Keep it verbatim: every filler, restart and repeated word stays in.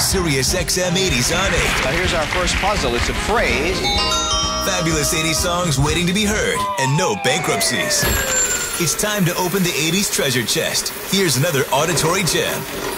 Sirius X M eighties on eight. Now here's our first puzzle. It's a phrase. Fabulous eighties songs waiting to be heard, and no bankruptcies. It's time to open the eighties treasure chest. Here's another auditory gem.